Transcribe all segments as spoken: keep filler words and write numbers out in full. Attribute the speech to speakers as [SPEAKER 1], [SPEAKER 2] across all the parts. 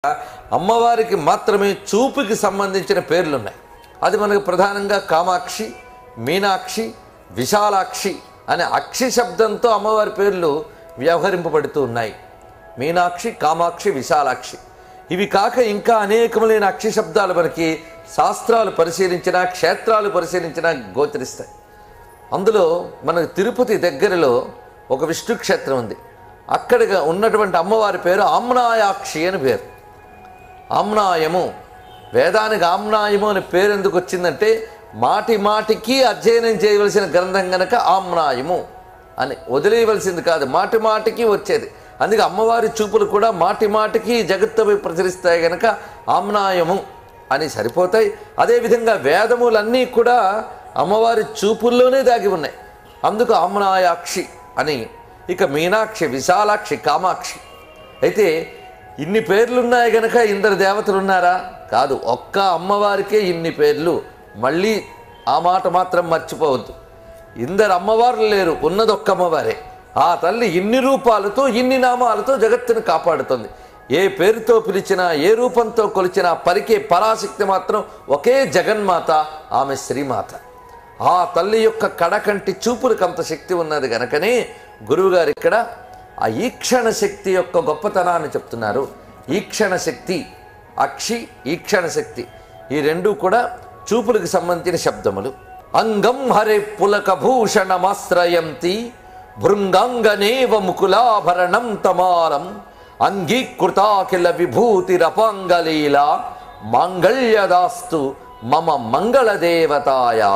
[SPEAKER 1] అమ్మవారికి మాత్రమే చూపుకి సంబంధించిన పేర్లు ఉన్నాయి. అది మనకు ప్రధానంగా కామాక్షి, మీనాక్షి, విశాలాక్షి అనే అక్షి శబ్దంతో అమ్మవారి పేర్లు వ్యవహరింపబడుతూ ఉన్నాయి. మీనాక్షి, కామాక్షి, విశాలాక్షి. ఇవి కాక ఇంకా అనేకములైన అక్షి శబ్దాలు మనకి శాస్త్రాలు పరిశీలించినా, క్షేత్రాలు పరిశీలించినా గోచరిస్తాయి. అందులో మనకు తిరుపతి దగ్గరలో ఒక విష్ణు క్షేత్రం ఉంది. అక్కడ ఉన్నటువంటి అమ్మవారి పేరు ఆమ్నాయాక్షి అని పేరు. ఆమ్నాయము, వేదానికి ఆమ్నాయము అనే పేరు ఎందుకు వచ్చిందంటే మాటి మాటికి అధ్యయనం చేయవలసిన గ్రంథం గనక ఆమ్నాయము అని, వదిలేయవలసింది కాదు, మాటి మాటికి వచ్చేది. అందుకే అమ్మవారి చూపులు కూడా మాటి మాటికి జగత్తుపై ప్రచురిస్తాయి గనక ఆమ్నాయము అని సరిపోతాయి. అదేవిధంగా వేదములన్నీ కూడా అమ్మవారి చూపుల్లోనే దాగి ఉన్నాయి, అందుకు ఆమ్నాయాక్షి అని. ఇక మీనాక్షి, విశాలాక్షి, కామాక్షి. అయితే ఇన్ని పేర్లున్నాయి గనక ఇందరు దేవతలు ఉన్నారా? కాదు, ఒక్క అమ్మవారికే ఇన్ని పేర్లు. మళ్ళీ ఆ మాట మాత్రం మర్చిపోవద్దు. ఇందరు అమ్మవార్లు లేరు, ఉన్నది ఒక్క అమ్మవారే. ఆ తల్లి ఇన్ని రూపాలతో, ఇన్ని నామాలతో జగత్తును కాపాడుతుంది. ఏ పేరుతో పిలిచినా, ఏ రూపంతో కొలిచినా పరికే పరాశక్తి మాత్రం ఒకే జగన్మాత, ఆమె శ్రీమాత. ఆ తల్లి యొక్క కడకంటి చూపులకు అంత శక్తి ఉన్నది గనకనే గురువుగారు ఇక్కడ ఆ ఈక్షణ శక్తి యొక్క గొప్పతనాన్ని చెప్తున్నారు. ఈక్షణ శక్తి, అక్షి, ఈక్షణ శక్తి, ఈ రెండు కూడా చూపులకు సంబంధించిన శబ్దములు. అంగం హరే పులక భూషణమాశ్రయంతి భృంగాంగనేవ ముకులాభరణం తమాలం అంగీకృతాఖిల విభూతిరపాంగలీల మాంగళ్యదాస్తు మమ మంగళదేవతాయా.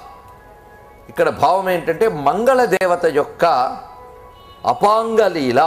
[SPEAKER 1] ఇక్కడ భావం ఏంటంటే మంగళదేవత యొక్క అపాంగలీల.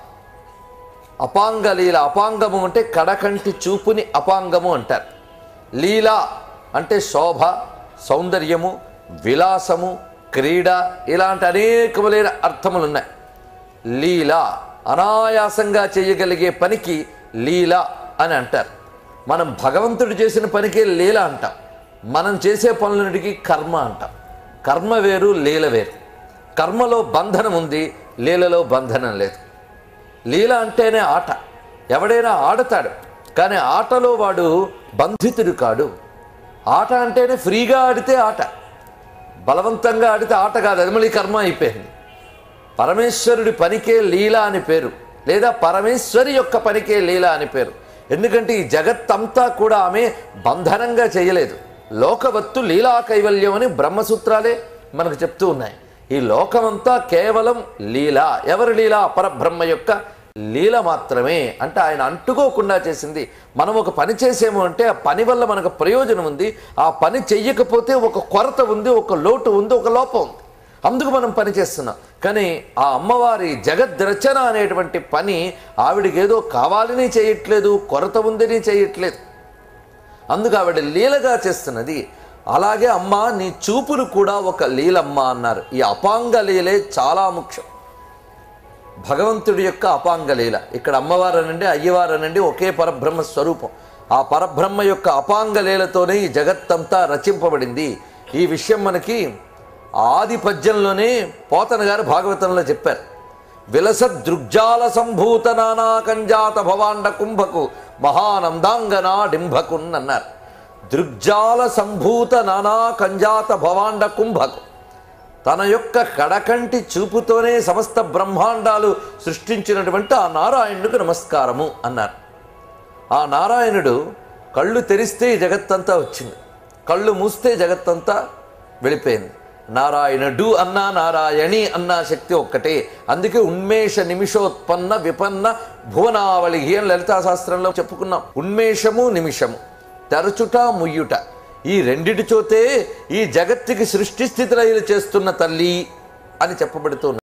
[SPEAKER 1] అపాంగలీల, అపాంగము అంటే కడకంటి చూపుని అపాంగము అంటారు. లీల అంటే శోభ, సౌందర్యము, విలాసము, క్రీడ, ఇలాంటి అనేకములైన అర్థములు ఉన్నాయి. లీల అనాయాసంగా చేయగలిగే పనికి లీల అని అంటారు. మనం భగవంతుడు చేసిన పనికే లీల అంటాం. మనం చేసే పనులన్నిటికీ కర్మ అంటాం. కర్మ వేరు, లీల వేరు. కర్మలో బంధనం ఉంది, లీలలో బంధనం లేదు. లీల అంటేనే ఆట. ఎవడైనా ఆడతాడు, కానీ ఆటలో వాడు బంధితుడు కాడు. ఆట అంటేనే ఫ్రీగా ఆడితే ఆట, బలవంతంగా ఆడితే ఆట కాదు, అది మళ్ళీ కర్మ అయిపోయింది. పరమేశ్వరుడి పనికే లీల అని పేరు, లేదా పరమేశ్వరి యొక్క పనికే లీల అని పేరు. ఎందుకంటే ఈ జగత్తంతా కూడా ఆమె బంధనంగా చేయలేదు. లోకవత్తు లీలా కైవల్యం అని బ్రహ్మసూత్రాలే మనకు చెప్తూ ఉన్నాయి. ఈ లోకమంతా కేవలం లీల. ఎవరి లీల? పరబ్రహ్మ యొక్క లీల మాత్రమే. అంటే ఆయన అంటుకోకుండా చేసింది. మనం ఒక పని చేసేమో అంటే ఆ పని వల్ల మనకు ప్రయోజనం ఉంది. ఆ పని చెయ్యకపోతే ఒక కొరత ఉంది, ఒక లోటు ఉంది, ఒక లోపం ఉంది. అందుకు మనం పని చేస్తున్నాం. కానీ ఆ అమ్మవారి జగద్రచన అనేటువంటి పని ఆవిడికి ఏదో కావాలని చేయట్లేదు, కొరత ఉందని చేయట్లేదు. అందుకు ఆవిడ లీలగా చేస్తున్నది. అలాగే అమ్మ నీ చూపులు కూడా ఒక లీలమ్మ అన్నారు. ఈ అపాంగ లీలే చాలా ముఖ్యం. భగవంతుడి యొక్క అపాంగ లీల. ఇక్కడ అమ్మవారు అనండి, అయ్యవారు అనండి, ఒకే పరబ్రహ్మ స్వరూపం. ఆ పరబ్రహ్మ యొక్క అపాంగ లీలతోనే ఈ జగత్తంతా రచింపబడింది. ఈ విషయం మనకి ఆది పద్యంలోనే పోతన గారు భాగవతంలో చెప్పారు. విలస దృగ్జాల సంభూత నానా కంజాత భవాండ కుంభకు మహానందాంగనా డింభకున్ అన్నారు. దృగ్జాల సంభూత నానా కంజాత భవాండ కుంభకు, తన యొక్క కడకంటి చూపుతోనే సమస్త బ్రహ్మాండాలు సృష్టించినటువంటి ఆ నారాయణుడికి నమస్కారము అన్నారు. ఆ నారాయణుడు కళ్ళు తెరిస్తే ఈ జగత్తంతా వచ్చింది, కళ్ళు మూస్తే జగత్తంతా వెళ్ళిపోయింది. నారాయణుడు అన్నా, నారాయణి అన్నా శక్తి ఒక్కటే. అందుకే ఉన్మేష నిమిషోత్పన్న విపన్న భువనావళి అని లలితా శాస్త్రంలో చెప్పుకున్నాం. ఉన్మేషము, నిమిషము, తెరచుట, ముయ్యుట, ఈ రెండిటి చోతే ఈ జగత్తుకి సృష్టి స్థితిలయలు చేస్తున్న తల్లి అని చెప్పబడుతుంది.